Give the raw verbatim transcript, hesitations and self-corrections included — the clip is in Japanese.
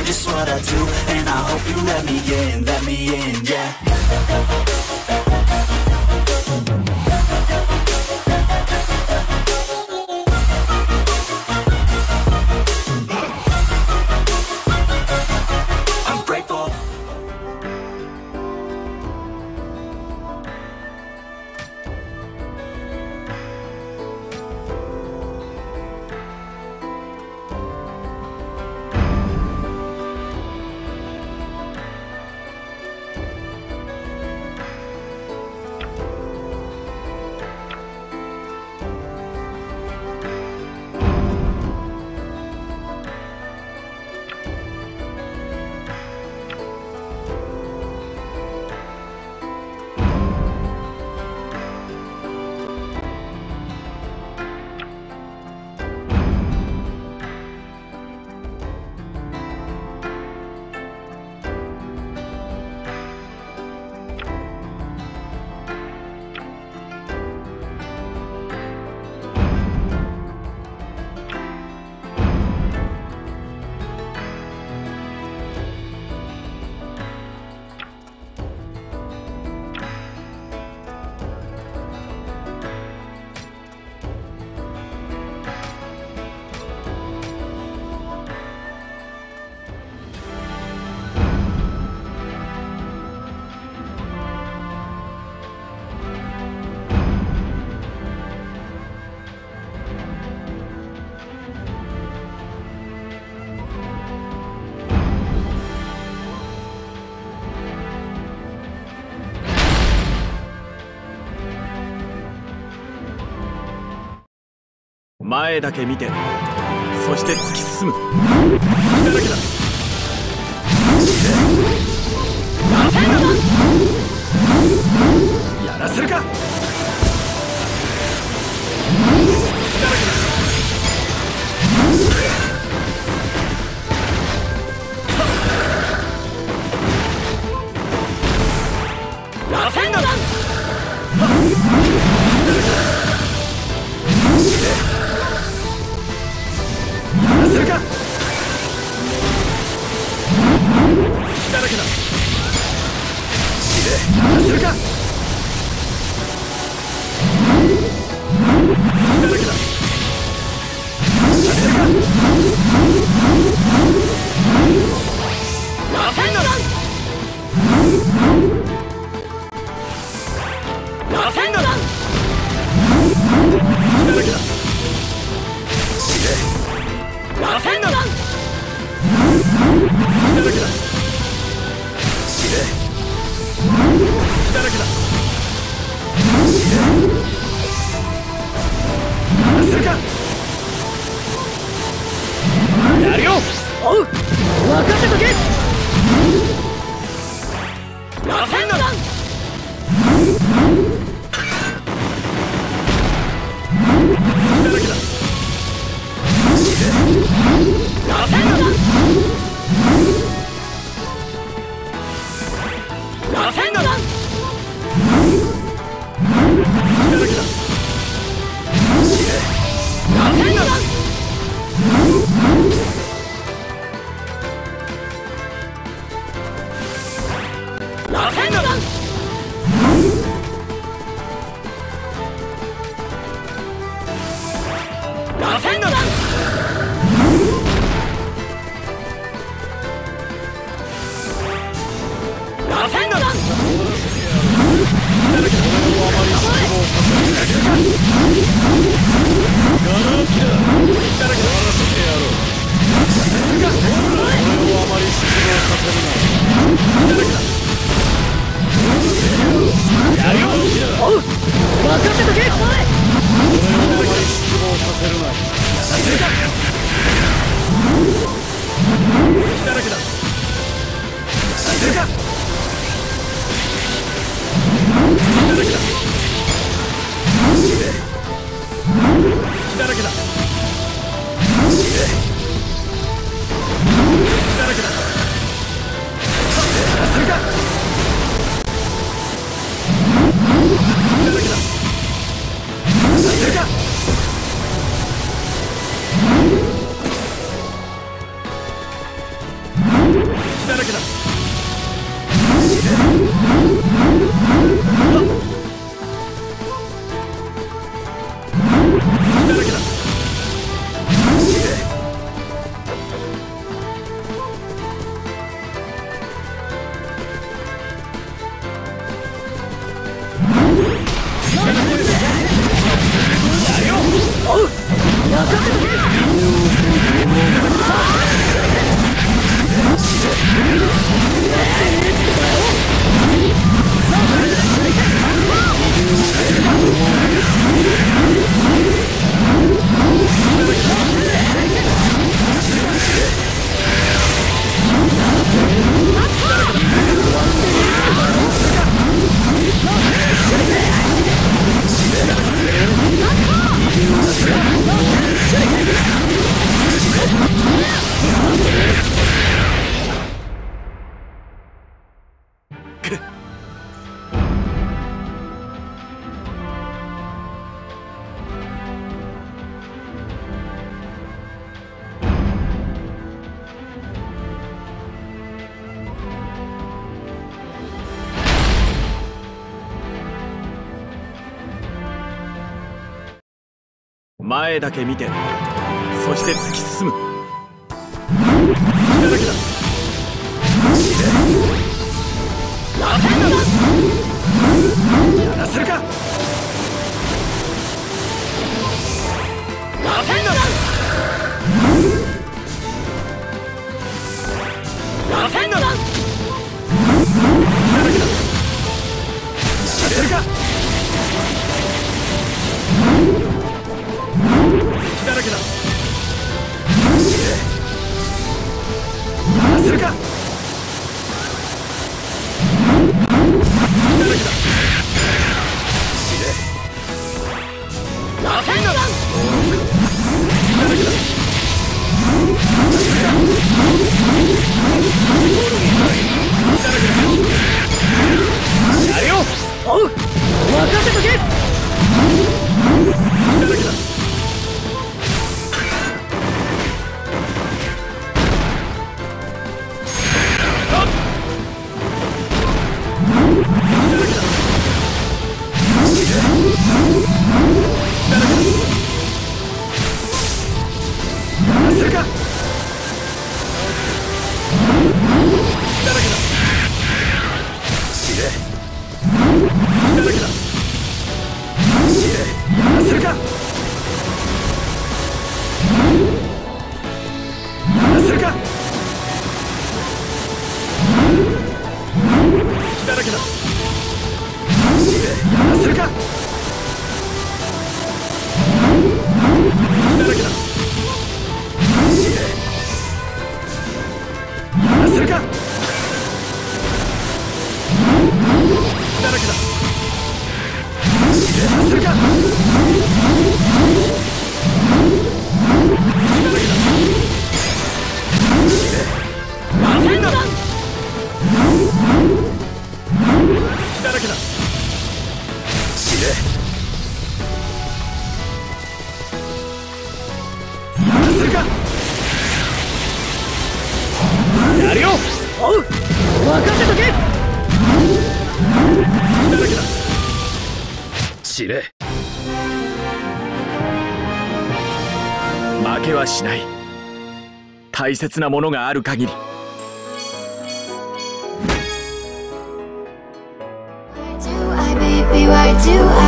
just what I do, and I hope you let me in, let me in, yeah. I'm grateful. 前だけ見て、そして突き進む。だらけだ。やらせるか。だらけだ。螺旋弾。やらせるか。だらけだ。やらせるか。だらけだ。やらせるか。螺旋弾。螺旋弾。だらけだ。螺旋弾。だらけだ。だらけだ。やらせるか。やるよ。おう、任せとけ。螺旋弾。だらけだ。螺旋弾。螺旋弾。だらけだ。螺旋弾。螺旋弾。螺旋弾。螺旋弾。やるよ。おう、任せとけ。だらけだ。するか。だらけだ。だらけだ。 だけだ。だらけだ。前だけ見て、そして突き進む。だらけだ。やらせるか。やせんな。やせんな。だらけだ。やらせるか。だらけだ。やらせるか。だらけだ。やせんな。だらけだ。やるよ。おう、任せとけ。だらけだ。やるよ。おう、任せとけ。だらけだ。知れ。負けはしない。大切なものがある限り。 Why do